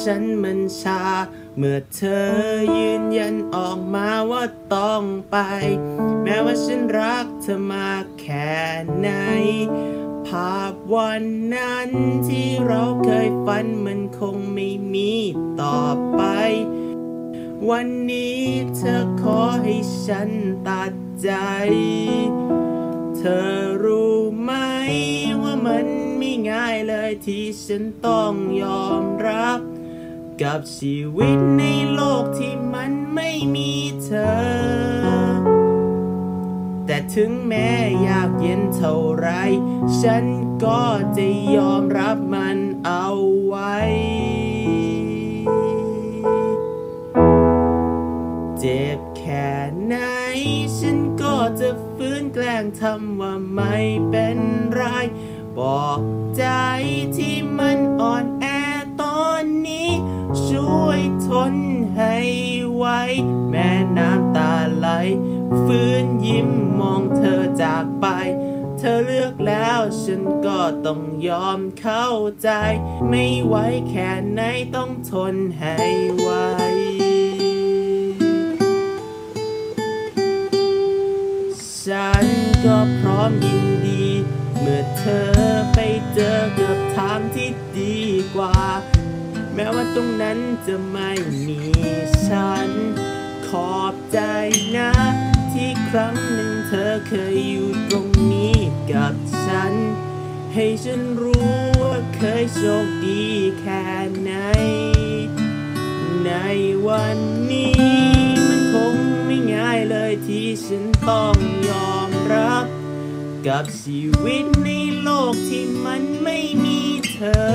ฉันมันชาเมื่อเธอยืนยันออกมาว่าต้องไปแม้ว่าฉันรักเธอมากแค่ไหนภาพวันนั้นที่เราเคยฝันมันคงไม่มีต่อไปวันนี้เธอขอให้ฉันตัดใจเธอรู้ไหมว่ามันไม่ง่ายเลยที่ฉันต้องยอมรับกับชีวิตในโลกที่มันไม่มีเธอแต่ถึงแม้ยากเย็นเท่าไรฉันก็จะยอมรับมันเอาไว้เจ็บแค่ไหนฉันก็จะฟื้นแกล้งทำว่าไม่เป็นไรบอกใจที่มันอ่อนแอตอนนี้ช่วยทนให้ไว้แม้น้ำตาไหลฟื้นยิ้มมองเธอจากไปเธอเลือกแล้วฉันก็ต้องยอมเข้าใจไม่ไหวแค่ไหนต้องทนให้ไว้ฉันก็พร้อมยินดีเมื่อเธอไปเจอกับทางที่ดีกว่าแม้ว่าตรงนั้นจะไม่มีฉันขอบใจนะที่ครั้งหนึ่งเธอเคยอยู่ตรงนี้กับฉันให้ฉันรู้ว่าเคยโชคดีแค่ไหนในวันนี้มันคงไม่ง่ายเลยที่ฉันต้องยอมรับกับชีวิตในโลกที่มันไม่มีเธอ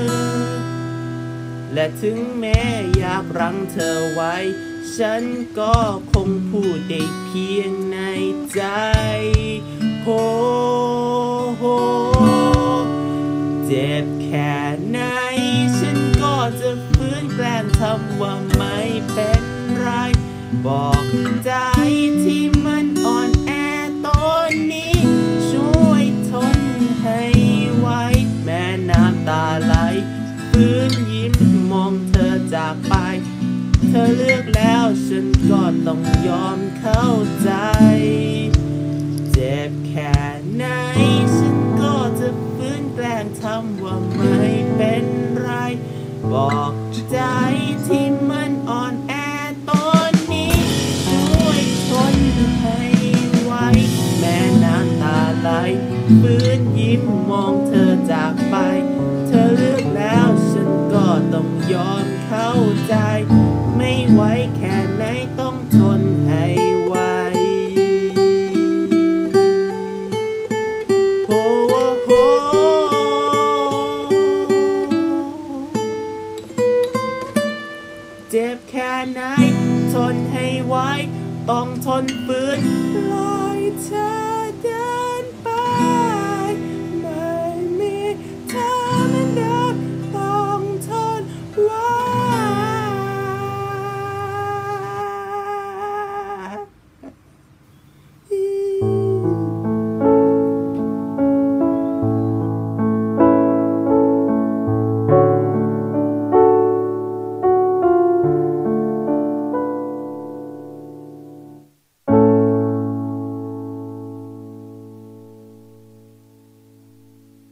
และถึงแม้อยากรั้งเธอไว้ฉันก็คงพูดได้เพียงในใจโฮโฮเจ็บแค่ไหนฉันก็จะฟื้นแกล้งทำว่าไม่เป็นไรบอกใจที่มันอ่อนแอตอนนี้ช่วยทนให้ไว้แม้น้ำตาไหลฟื้นยิ้มมองเธอจากไปเธอเลือกแล้วฉันก็ต้องยอมเข้าใจเจ็บแค่ไหนฉันก็จะฟื้นแกล้งทำว่าไม่เป็นไรบอกใจที่มันอ่อนแอตอนนี้ช่วยทนให้ไว้แม้น้ำตาไหลฟื้นยิ้มมองเธอจากไปเธอเลือกแล้วฉันก็ต้องยอมเข้าใจไม่ไหวแค่ไหนต้องทนให้ไวโฮโฮเจ็บแค่ไหนทนให้ไวต้องทนฝืนปล่อยใจ